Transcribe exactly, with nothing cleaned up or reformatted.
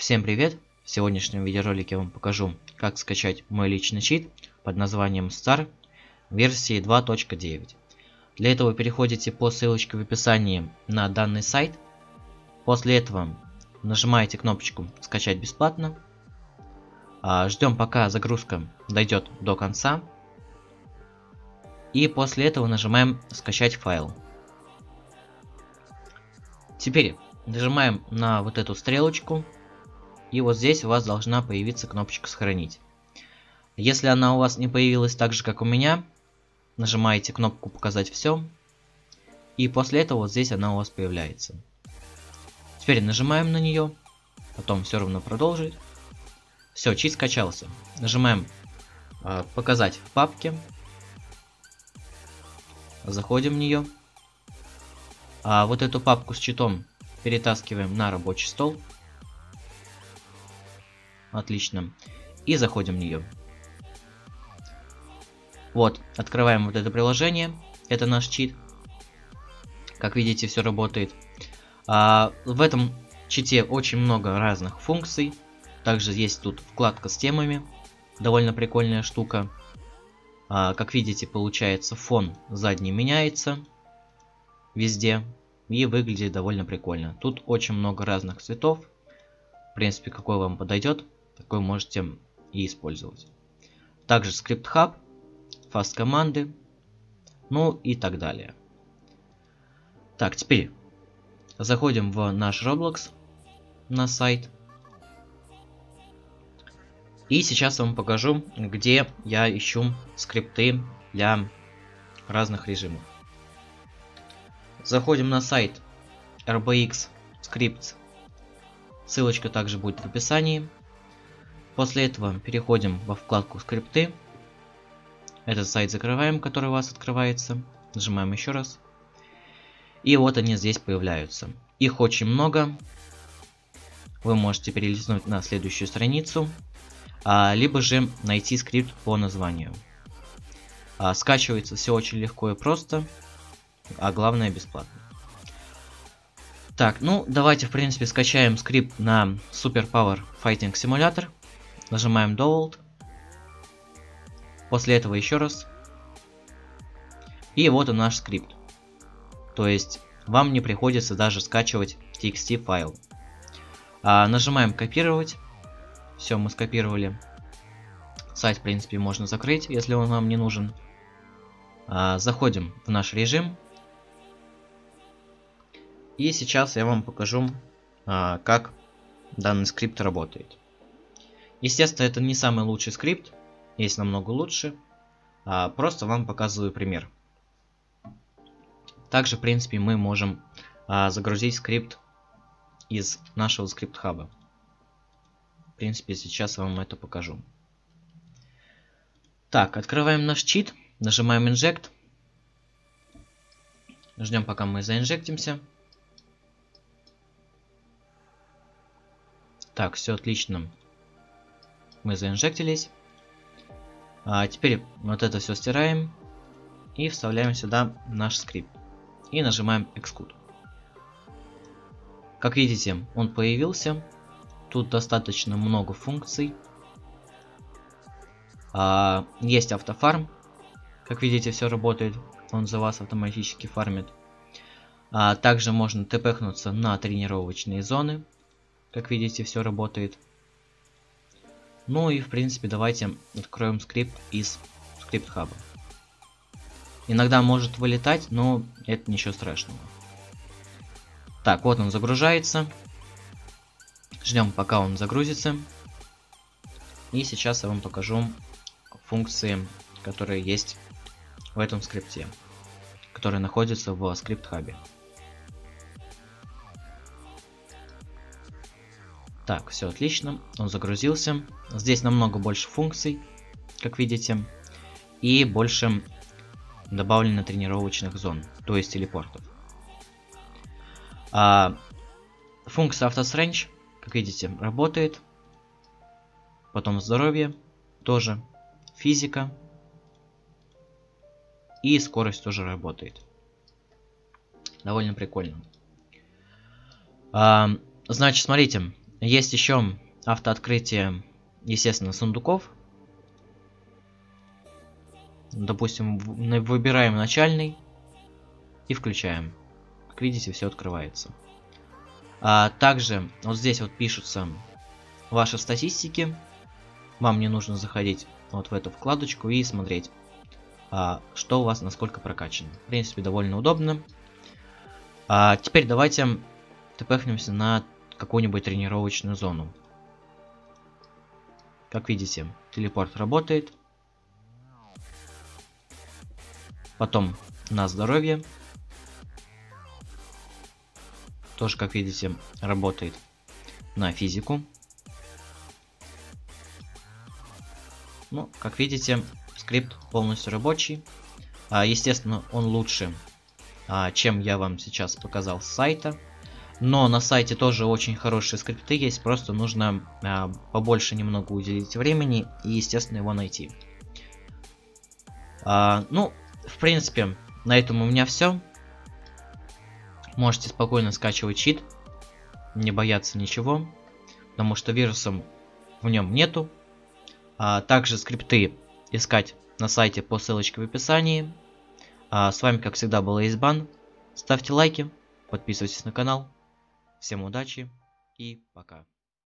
Всем привет! В сегодняшнем видеоролике я вам покажу, как скачать мой личный чит под названием Star версии два точка девять. Для этого переходите по ссылочке в описании на данный сайт. После этого нажимаете кнопочку «Скачать бесплатно». Ждем, пока загрузка дойдет до конца. И после этого нажимаем «Скачать файл». Теперь нажимаем на вот эту стрелочку. И вот здесь у вас должна появиться кнопочка «Сохранить». Если она у вас не появилась так же, как у меня, нажимаете кнопку «Показать все». И после этого вот здесь она у вас появляется. Теперь нажимаем на нее. Потом все равно продолжить. Все, чит скачался. Нажимаем э, «Показать в папке». Заходим в нее. А вот эту папку с читом перетаскиваем на рабочий стол. Отлично. И заходим в нее. Вот, открываем вот это приложение. Это наш чит. Как видите, все работает. А, в этом чите очень много разных функций. Также есть тут вкладка с темами. Довольно прикольная штука. А, как видите, получается, фон задний меняется везде. И выглядит довольно прикольно. Тут очень много разных цветов. В принципе, какой вам подойдет, такой можете и использовать. Также скрипт хаб, фаст команды, ну и так далее. Так, теперь заходим в наш Roblox на сайт. И сейчас я вам покажу, где я ищу скрипты для разных режимов. Заходим на сайт эр би икс Scripts. Ссылочка также будет в описании. После этого переходим во вкладку «Скрипты». Этот сайт закрываем, который у вас открывается. Нажимаем еще раз. И вот они здесь появляются. Их очень много. Вы можете перелистнуть на следующую страницу. А, либо же найти скрипт по названию. А, скачивается все очень легко и просто. А главное, бесплатно. Так, ну давайте в принципе скачаем скрипт на Super Power Fighting Simulator. Нажимаем Download. После этого еще раз. И вот он наш скрипт. То есть вам не приходится даже скачивать ти экс ти файл. А, нажимаем копировать. Все, мы скопировали. Сайт в принципе можно закрыть, если он вам не нужен. А, заходим в наш режим. И сейчас я вам покажу, а, как данный скрипт работает. Естественно, это не самый лучший скрипт, есть намного лучше. А, просто вам показываю пример. Также, в принципе, мы можем а, загрузить скрипт из нашего скрипт-хаба. В принципе, сейчас я вам это покажу. Так, открываем наш чит, нажимаем Inject. Ждем, пока мы заинжектимся. Так, все отлично. Мы заинжектились. А теперь вот это все стираем. И вставляем сюда наш скрипт. И нажимаем Execute. Как видите, он появился. Тут достаточно много функций. А, есть автофарм. Как видите, все работает. Он за вас автоматически фармит. А, также можно тпхнуться на тренировочные зоны. Как видите, все работает. Ну и в принципе давайте откроем скрипт из скрипт хаба. Иногда может вылетать, но это ничего страшного. Так, вот он загружается. Ждем, пока он загрузится. И сейчас я вам покажу функции, которые есть в этом скрипте, которые находятся в скрипт хабе. Так, все отлично, он загрузился. Здесь намного больше функций, как видите, и больше добавлено тренировочных зон, то есть телепортов. А, функция автосрендж, как видите, работает. Потом здоровье тоже, физика и скорость тоже работает. Довольно прикольно. А, значит, смотрите. Есть еще автооткрытие, естественно, сундуков. Допустим, выбираем начальный и включаем. Как видите, все открывается. А также вот здесь вот пишутся ваши статистики. Вам не нужно заходить вот в эту вкладочку и смотреть, а, что у вас насколько прокачано. В принципе, довольно удобно. А теперь давайте тпхнемся на какую-нибудь тренировочную зону. Как видите, телепорт работает. Потом на здоровье. Тоже, как видите, работает на физику. Ну, как видите, скрипт полностью рабочий. А, естественно, он лучше, а, чем я вам сейчас показал с сайта. Но на сайте тоже очень хорошие скрипты есть. Просто нужно а, побольше немного уделить времени и, естественно, его найти. А, ну, в принципе, на этом у меня все. Можете спокойно скачивать чит. Не бояться ничего. Потому что вирусов в нем нету. А также скрипты искать на сайте по ссылочке в описании. А с вами, как всегда, был Эйсбан. Ставьте лайки, подписывайтесь на канал. Всем удачи и пока.